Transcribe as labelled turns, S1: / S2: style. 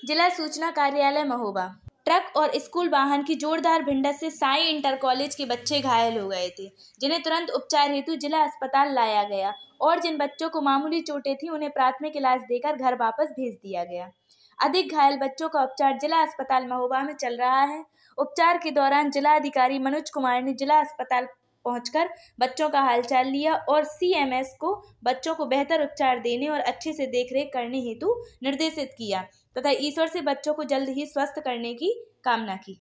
S1: जिला सूचना कार्यालय महोबा। ट्रक और स्कूल वाहन की जोरदार भिड़ंत से साई इंटर कॉलेज के बच्चे घायल हो गए थे, जिन्हें तुरंत उपचार हेतु जिला अस्पताल लाया गया और जिन बच्चों को मामूली चोटें थीं उन्हें प्राथमिक इलाज देकर घर वापस भेज दिया गया। अधिक घायल बच्चों का उपचार जिला अस्पताल महोबा में चल रहा है। उपचार के दौरान जिलाधिकारी मनोज कुमार ने जिला अस्पताल पहुंचकर बच्चों का हालचाल लिया और सीएमएस को बच्चों को बेहतर उपचार देने और अच्छे से देखरेख करने हेतु निर्देशित किया तथा ईश्वर से बच्चों को जल्द ही स्वस्थ करने की कामना की।